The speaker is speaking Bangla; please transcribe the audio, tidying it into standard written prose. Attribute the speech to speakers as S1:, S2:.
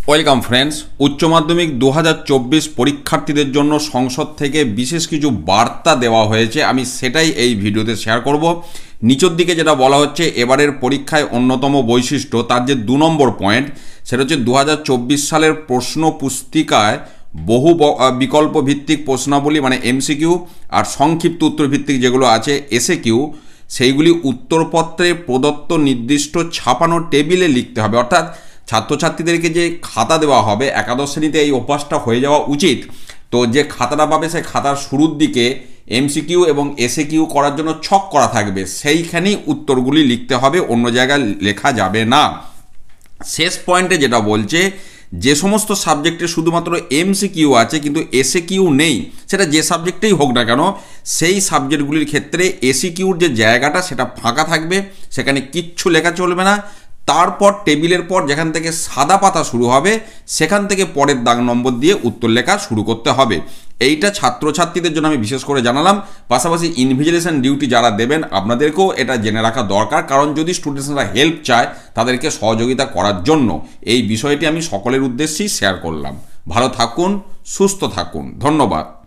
S1: ওয়েলকাম ফ্রেন্ডস, উচ্চ মাধ্যমিক 2024 পরীক্ষার্থীদের জন্য সংসদ থেকে বিশেষ কিছু বার্তা দেওয়া হয়েছে। আমি সেটাই এই ভিডিওতে শেয়ার করব। নিচের দিকে যেটা বলা হচ্ছে, এবারের পরীক্ষায় অন্যতম বৈশিষ্ট্য, তার যে 2 নম্বর পয়েন্ট, সেটা হচ্ছে 2024 সালের প্রশ্ন পুস্তিকায় বহু বিকল্প ভিত্তিক প্রশ্নাবলী মানে এমসিকিউ আর সংক্ষিপ্ত উত্তর ভিত্তিক যেগুলো আছে এসএকিউ, সেইগুলি উত্তরপত্রে প্রদত্ত নির্দিষ্ট ছাপানো টেবিলে লিখতে হবে। অর্থাৎ ছাত্রছাত্রীদেরকে যে খাতা দেওয়া হবে, একাদশ শ্রেণীতে এই অভ্যাসটা হয়ে যাওয়া উচিত। তো যে খাতাটা পাবে, সেই খাতার শুরুর দিকে এমসিকিউ এবং এসএকিউ করার জন্য ছক করা থাকবে, সেইখানেই উত্তরগুলি লিখতে হবে, অন্য জায়গায় লেখা যাবে না। শেষ পয়েন্টে যেটা বলছে, যে সমস্ত সাবজেক্টে শুধুমাত্র এমসিকিউ আছে কিন্তু এসএকিউ নেই, সেটা যে সাবজেক্টেই হোক না কেন, সেই সাবজেক্টগুলির ক্ষেত্রে এসিকিউর যে জায়গাটা সেটা ফাঁকা থাকবে, সেখানে কিচ্ছু লেখা চলবে না। তারপর টেবিলের পর যেখান থেকে সাদা পাতা শুরু হবে, সেখান থেকে পরের দাগ নম্বর দিয়ে উত্তর লেখা শুরু করতে হবে। এইটা ছাত্রছাত্রীদের জন্য আমি বিশেষ করে জানালাম। পাশাপাশি ইনভিজিলেশন ডিউটি যারা দেবেন, আপনাদেরকেও এটা জেনে রাখা দরকার, কারণ যদি স্টুডেন্টসরা হেল্প চায় তাদেরকে সহযোগিতা করার জন্য এই বিষয়টি আমি সকলের উদ্দেশ্যেই শেয়ার করলাম। ভালো থাকুন, সুস্থ থাকুন, ধন্যবাদ।